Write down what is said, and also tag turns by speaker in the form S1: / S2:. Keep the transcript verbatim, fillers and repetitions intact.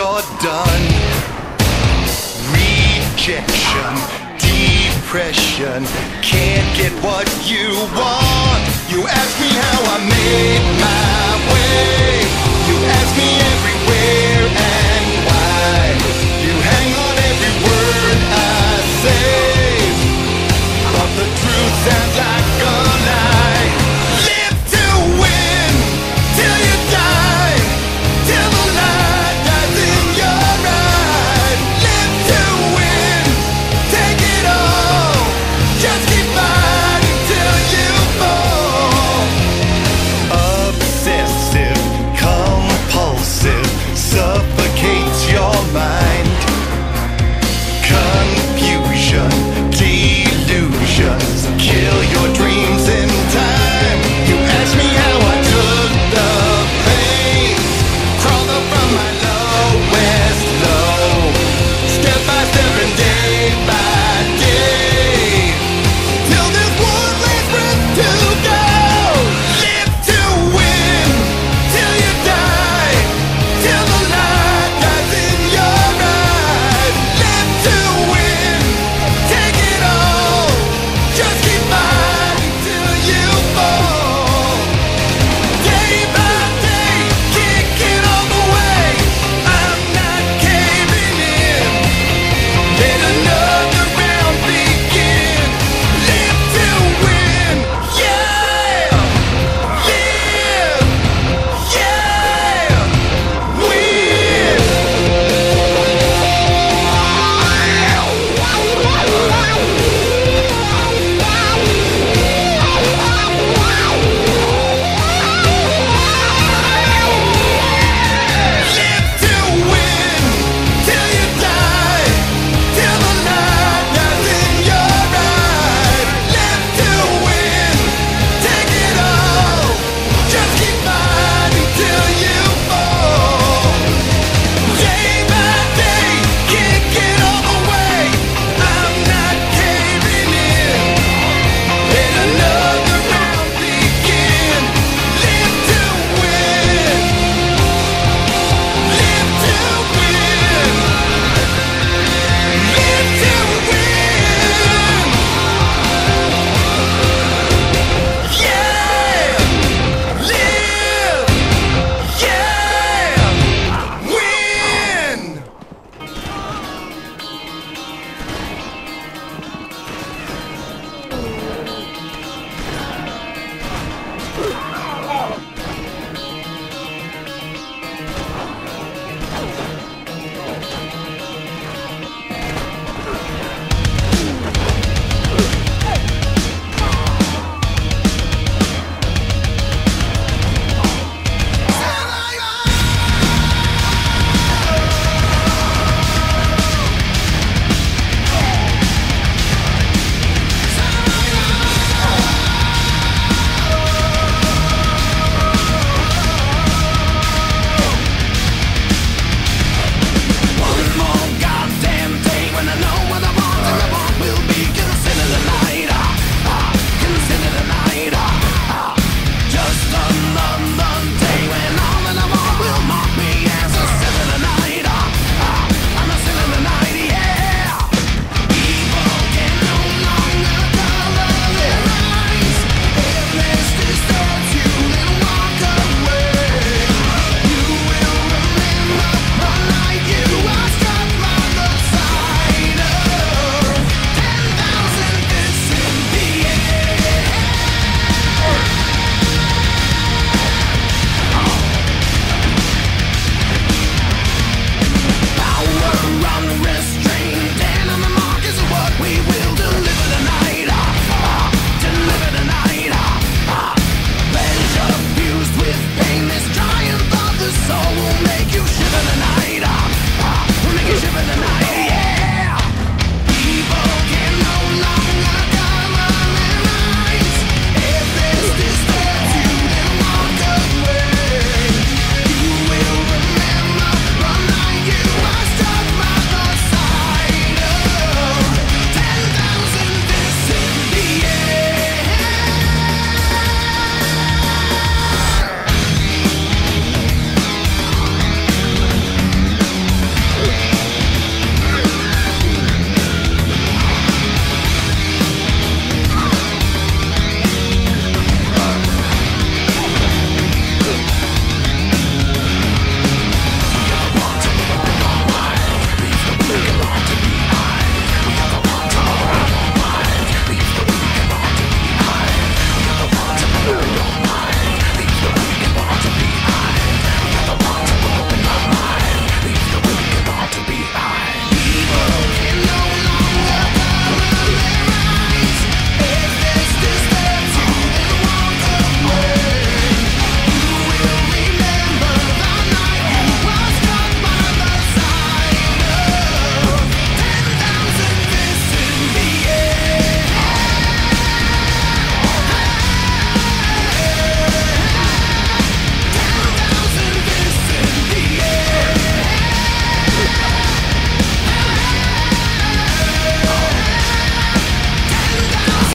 S1: you're done. Rejection, depression, can't get what you want. You ask me how I made my way. You ask me everywhere and why. You hang on every word I say, but the truth sounds like a lie. Live to win till you die, till the light dies in your eye. Live to win, take it all, just keep fighting till you fall. Obsessive, compulsive, suffocates your mind. Confusion, delusions, kill your dreams in